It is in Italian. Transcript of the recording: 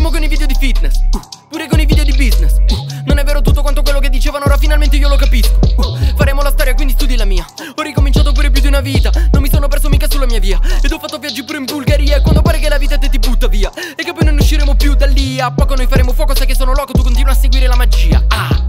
Fumo con i video di fitness, pure con i video di business. Non è vero tutto quanto quello che dicevano, ora finalmente io lo capisco. Faremo la storia, quindi studi la mia. Ho ricominciato pure più di una vita, non mi sono perso mica sulla mia via. Ed ho fatto viaggi pure in Bulgaria, e quando pare che la vita te ti butta via e che poi non usciremo più da lì. A poco noi faremo fuoco, sai che sono loco, tu continua a seguire la magia.